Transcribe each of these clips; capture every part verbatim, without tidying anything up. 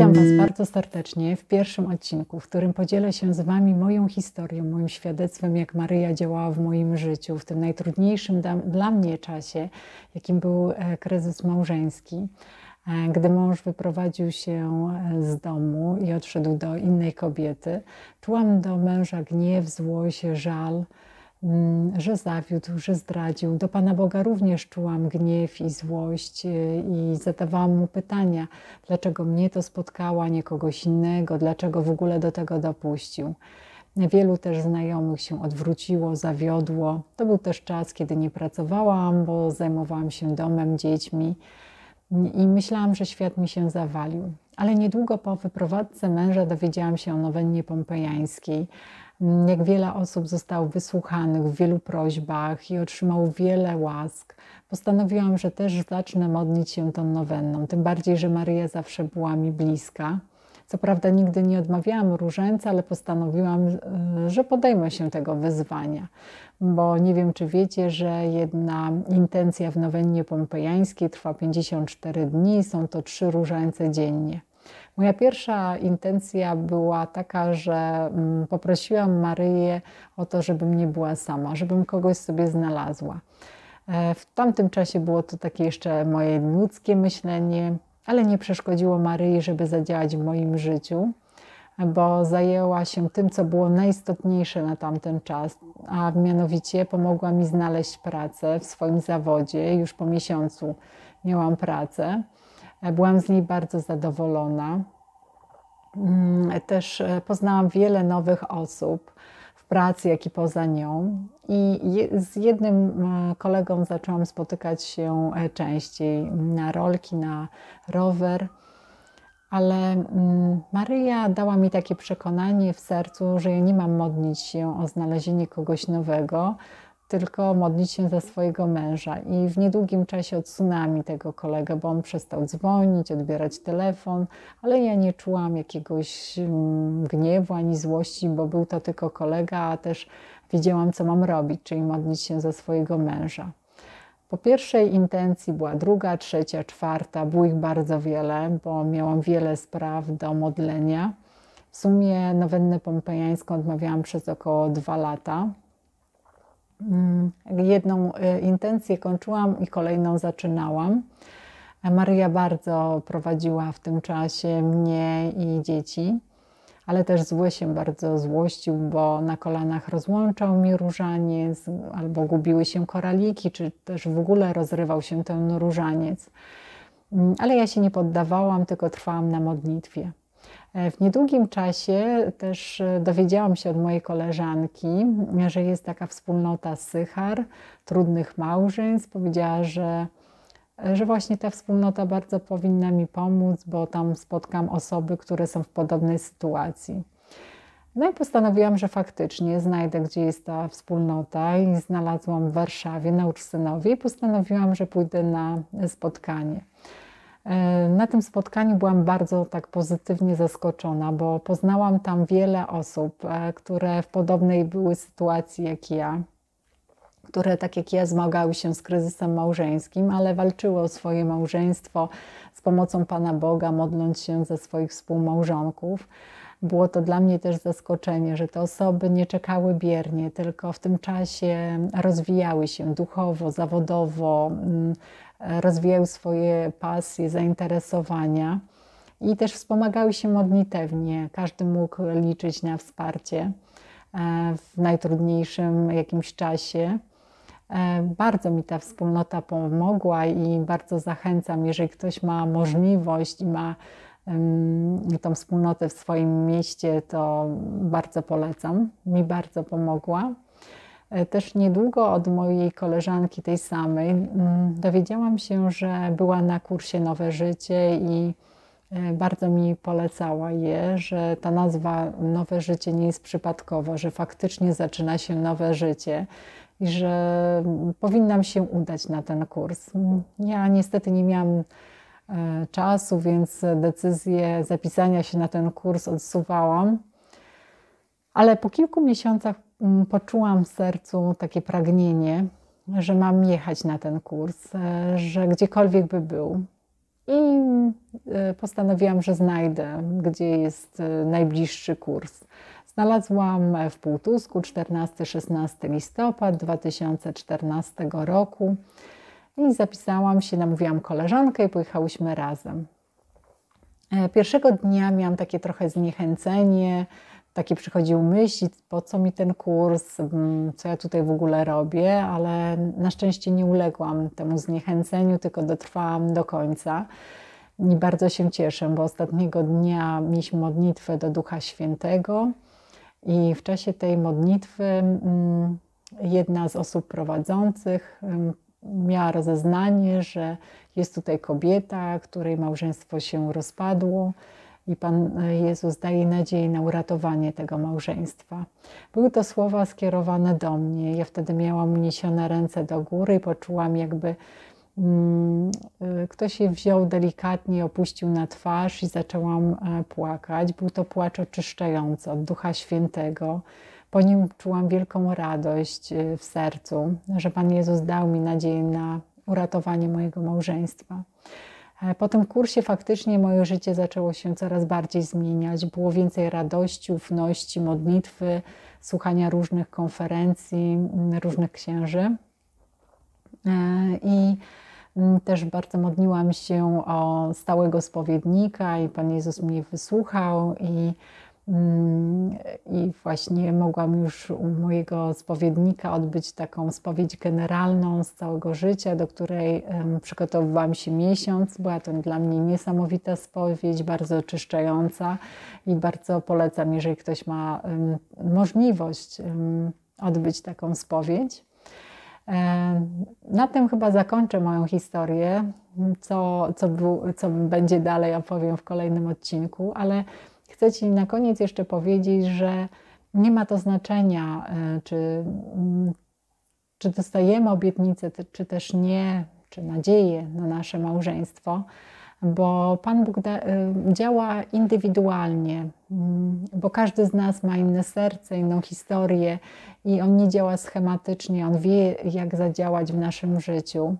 Witam Was bardzo serdecznie w pierwszym odcinku, w którym podzielę się z Wami moją historią, moim świadectwem, jak Maryja działała w moim życiu, w tym najtrudniejszym dla, dla mnie czasie, jakim był kryzys małżeński, gdy mąż wyprowadził się z domu i odszedł do innej kobiety. Czułam do męża gniew, złość, żal, że zawiódł, że zdradził. Do Pana Boga również czułam gniew i złość i zadawałam Mu pytania, dlaczego mnie to spotkało, a nie kogoś innego, dlaczego w ogóle do tego dopuścił. Wielu też znajomych się odwróciło, zawiodło. To był też czas, kiedy nie pracowałam, bo zajmowałam się domem, dziećmi i myślałam, że świat mi się zawalił. Ale niedługo po wyprowadzce męża dowiedziałam się o nowennie pompejańskiej, jak wiele osób zostało wysłuchanych w wielu prośbach i otrzymało wiele łask. Postanowiłam, że też zacznę modlić się tą nowenną, tym bardziej, że Maryja zawsze była mi bliska. Co prawda nigdy nie odmawiałam różańca, ale postanowiłam, że podejmę się tego wyzwania, bo nie wiem, czy wiecie, że jedna intencja w nowennie pompejańskiej trwa pięćdziesiąt cztery dni, są to trzy różańce dziennie. Moja pierwsza intencja była taka, że poprosiłam Maryję o to, żebym nie była sama, żebym kogoś sobie znalazła. W tamtym czasie było to takie jeszcze moje ludzkie myślenie, ale nie przeszkodziło Maryi, żeby zadziałać w moim życiu, bo zajęła się tym, co było najistotniejsze na tamten czas, a mianowicie pomogła mi znaleźć pracę w swoim zawodzie. Już po miesiącu miałam pracę. Byłam z niej bardzo zadowolona. Też poznałam wiele nowych osób w pracy, jak i poza nią. I z jednym kolegą zaczęłam spotykać się częściej na rolki, na rower. Ale Maryja dała mi takie przekonanie w sercu, że ja nie mam modlić się o znalezienie kogoś nowego, tylko modlić się za swojego męża. I w niedługim czasie odsunęła mi tego kolegę, bo on przestał dzwonić, odbierać telefon, ale ja nie czułam jakiegoś gniewu ani złości, bo był to tylko kolega, a też wiedziałam, co mam robić, czyli modlić się za swojego męża. Po pierwszej intencji była druga, trzecia, czwarta, było ich bardzo wiele, bo miałam wiele spraw do modlenia. W sumie nowennę pompejańską odmawiałam przez około dwa lata. Jedną intencję kończyłam i kolejną zaczynałam. Maryja bardzo prowadziła w tym czasie mnie i dzieci, ale też zły się bardzo złościł, bo na kolanach rozłączał mi różaniec, albo gubiły się koraliki, czy też w ogóle rozrywał się ten różaniec. Ale ja się nie poddawałam, tylko trwałam na modlitwie. W niedługim czasie też dowiedziałam się od mojej koleżanki, że jest taka wspólnota Sychar, trudnych małżeństw. Powiedziała, że, że właśnie ta wspólnota bardzo powinna mi pomóc, bo tam spotkam osoby, które są w podobnej sytuacji. No i postanowiłam, że faktycznie znajdę, gdzie jest ta wspólnota i znalazłam w Warszawie na Uczsynowie i postanowiłam, że pójdę na spotkanie. Na tym spotkaniu byłam bardzo tak pozytywnie zaskoczona, bo poznałam tam wiele osób, które w podobnej były sytuacji jak ja, które tak jak ja zmagały się z kryzysem małżeńskim, ale walczyły o swoje małżeństwo z pomocą Pana Boga, modląc się za swoich współmałżonków. Było to dla mnie też zaskoczenie, że te osoby nie czekały biernie, tylko w tym czasie rozwijały się duchowo, zawodowo, rozwijały swoje pasje, zainteresowania i też wspomagały się modlitewnie. Każdy mógł liczyć na wsparcie w najtrudniejszym jakimś czasie. Bardzo mi ta wspólnota pomogła i bardzo zachęcam, jeżeli ktoś ma możliwość i ma tą wspólnotę w swoim mieście, to bardzo polecam. Mi bardzo pomogła. Też niedługo od mojej koleżanki, tej samej, dowiedziałam się, że była na kursie Nowe Życie i bardzo mi polecała je, że ta nazwa Nowe Życie nie jest przypadkowa, że faktycznie zaczyna się nowe życie i że powinnam się udać na ten kurs. Ja niestety nie miałam czasu, więc decyzję zapisania się na ten kurs odsuwałam, ale po kilku miesiącach poczułam w sercu takie pragnienie, że mam jechać na ten kurs, że gdziekolwiek by był, i postanowiłam, że znajdę, gdzie jest najbliższy kurs. Znalazłam w Półtusku czternasty szesnasty listopad dwa tysiące czternastego roku i zapisałam się, namówiłam koleżankę i pojechałyśmy razem. Pierwszego dnia miałam takie trochę zniechęcenie, takie przychodziły myśli, po co mi ten kurs, co ja tutaj w ogóle robię, ale na szczęście nie uległam temu zniechęceniu, tylko dotrwałam do końca. I bardzo się cieszę, bo ostatniego dnia mieliśmy modlitwę do Ducha Świętego i w czasie tej modlitwy jedna z osób prowadzących miała rozeznanie, że jest tutaj kobieta, której małżeństwo się rozpadło i Pan Jezus daje nadzieję na uratowanie tego małżeństwa. Były to słowa skierowane do mnie. Ja wtedy miałam uniesione ręce do góry i poczułam, jakby mm, ktoś je wziął delikatnie, opuścił na twarz i zaczęłam płakać. Był to płacz oczyszczający od Ducha Świętego. Po nim czułam wielką radość w sercu, że Pan Jezus dał mi nadzieję na uratowanie mojego małżeństwa. Po tym kursie faktycznie moje życie zaczęło się coraz bardziej zmieniać. Było więcej radości, ufności, modlitwy, słuchania różnych konferencji, różnych księży. I też bardzo modliłam się o stałego spowiednika i Pan Jezus mnie wysłuchał i I właśnie mogłam już u mojego spowiednika odbyć taką spowiedź generalną z całego życia, do której przygotowywałam się miesiąc. Była to dla mnie niesamowita spowiedź, bardzo oczyszczająca i bardzo polecam, jeżeli ktoś ma możliwość odbyć taką spowiedź. Na tym chyba zakończę moją historię, co, co, co będzie dalej opowiem w kolejnym odcinku, ale chcę Ci na koniec jeszcze powiedzieć, że nie ma to znaczenia, czy, czy dostajemy obietnicę, czy też nie, czy nadzieję na nasze małżeństwo, bo Pan Bóg da, działa indywidualnie, bo każdy z nas ma inne serce, inną historię i On nie działa schematycznie, On wie, jak zadziałać w naszym życiu.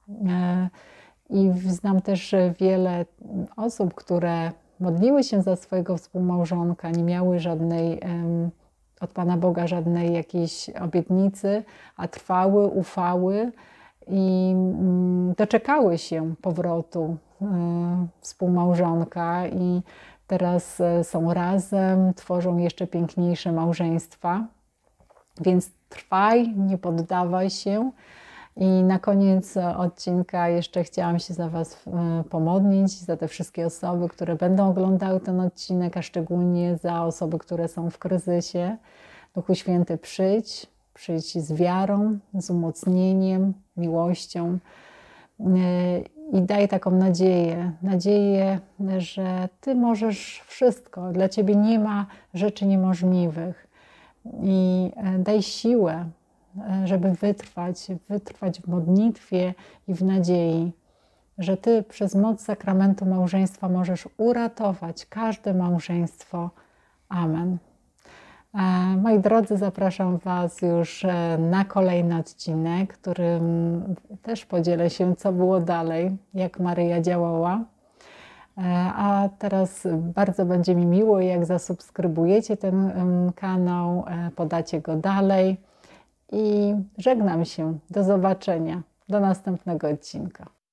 I znam też wiele osób, które modliły się za swojego współmałżonka, nie miały żadnej, od Pana Boga żadnej jakiejś obietnicy, a trwały, ufały i doczekały się powrotu współmałżonka i teraz są razem, tworzą jeszcze piękniejsze małżeństwa. Więc trwaj, nie poddawaj się. I na koniec odcinka jeszcze chciałam się za Was pomodlić, za te wszystkie osoby, które będą oglądały ten odcinek, a szczególnie za osoby, które są w kryzysie. Duchu Święty, przyjdź, przyjdź z wiarą, z umocnieniem, miłością i daj taką nadzieję, nadzieję, że Ty możesz wszystko, dla Ciebie nie ma rzeczy niemożliwych i daj siłę, żeby wytrwać, wytrwać w modlitwie i w nadziei, że Ty przez moc sakramentu małżeństwa możesz uratować każde małżeństwo. Amen. Moi drodzy, zapraszam Was już na kolejny odcinek, którym też podzielę się, co było dalej, jak Maryja działała. A teraz bardzo będzie mi miło, jak zasubskrybujecie ten kanał, podacie go dalej. I żegnam się. Do zobaczenia. Do następnego odcinka.